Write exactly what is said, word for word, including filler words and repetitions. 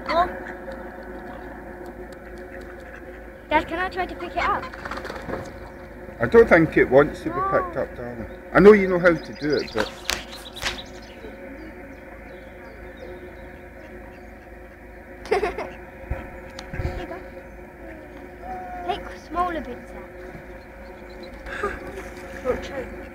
Oh. Dad, can I try to pick it up? I don't think it wants to be picked up, darling. I know you know how to do it, but... There you go. Take smaller bits out. Don't choke.